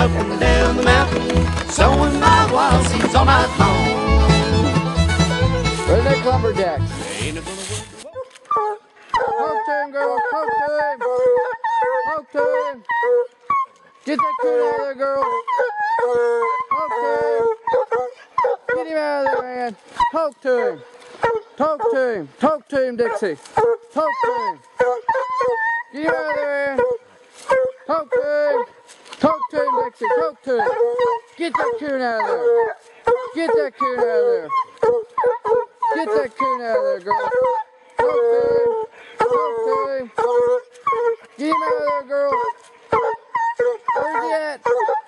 up and down the mountain, sowing my wild seeds all night long. Where are they lumberjacks? Ain't it gonna work? Talk to him, girl. Talk to him. Talk to him. Get that coon out of there, girl. Talk to him. Get him out of there, man. Talk to him. Talk to him. Talk to him, Dixie. Talk to him. Get him out of there, man. Talk to him. Talk to him, Dixie. Talk to him. Get that coon out of there. Get that coon out of there. Get that coon out of there, girl. Talk to him. Talk to him. Get him out of there, girl. Where's he at?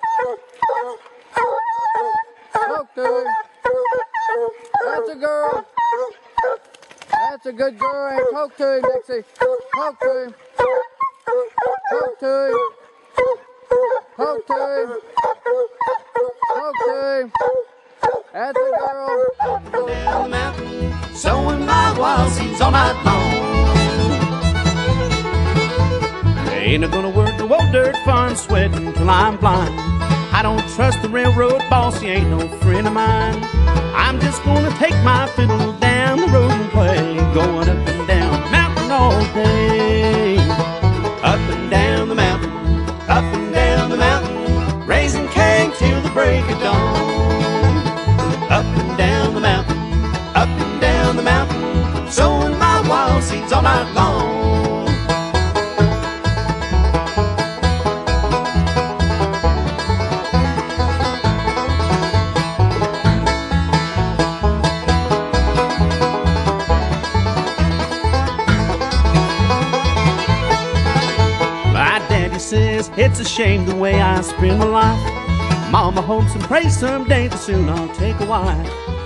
Talk to him. That's a girl. That's a good girl. And talk to him, Dixie. Talk to him. Talk to him. Talk to him. Talk to him. That's a girl. Down the mountain, sowing my wild seeds all night long. Ain't it gonna work the old dirt farm, sweating till I'm blind. I don't trust the railroad boss, he ain't no friend of mine. I'm just gonna take my fiddle down the road and play, going up and down the mountain all day. Up and down the mountain, up and down the mountain, raising cane till the break of dawn. Up and down the mountain, up and down the mountain, sowing my wild seeds all night long. My daddy says it's a shame the way I spend my life. Mama hopes and prays someday that soon I'll take a wife.